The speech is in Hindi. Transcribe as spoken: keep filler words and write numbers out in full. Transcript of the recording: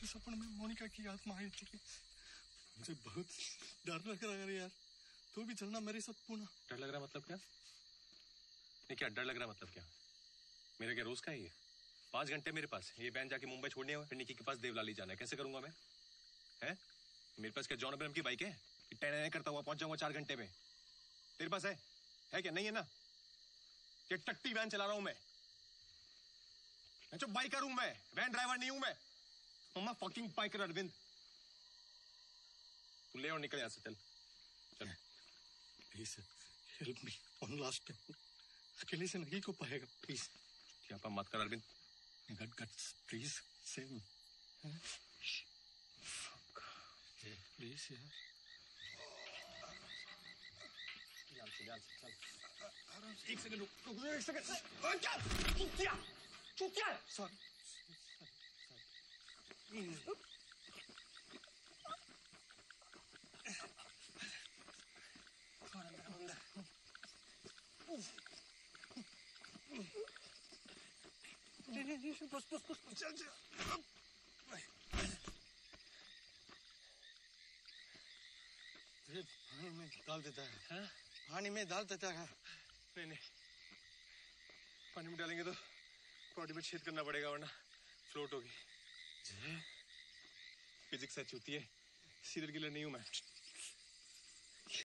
सपने में मोनिका की आत्मा आई थी। मुझे बहुत डर लग रहा है यार, तू भी चलना मेरे साथ पुणे। डर लग रहा मतलब क्या? नहीं क्या डर लग रहा मतलब क्या? मेरे क्या रोज का ही है? पांच घंटे मेरे पास, ये बहन जाके मुंबई छोड़ने है, फिर निकी के पास देवलाली जाना है, कैसे करूंगा मैं? हैं? मेरे पास क्या जॉन अब्राहम की बाइक है कि टैन करता हुआ पहुंच जाऊंगा चार घंटे में? तेरे पास है? है क्या? नहीं है ना? क्या टट्टी वैन चला रहा हूं मैं? जो बाइकर हूं मैं, वैन ड्राइवर नहीं हूं मैं। Mamma fucking biker Arvind. तू ले और निकल यहां से, चल चल। Please help me one last time. अकेले से नहीं को पाएगा, प्लीज। क्या मत कर Arvind. Gut guts please save me. Please यार, ध्यान से ध्यान से चल। आराम से। एक सेकंड रुक रुक एक सेकंड। चुतिया चुतिया। सॉरी बस बस बस चल चल। पानी में डाल देता है। हाँ? पानी में डाल देता है। नहीं नहीं, पानी में डालेंगे तो बॉडी में छेद करना पड़ेगा, वरना फ्लोट होगी। फिजिक्स सच होती है, सीरियल किलर नहीं हूं मैं।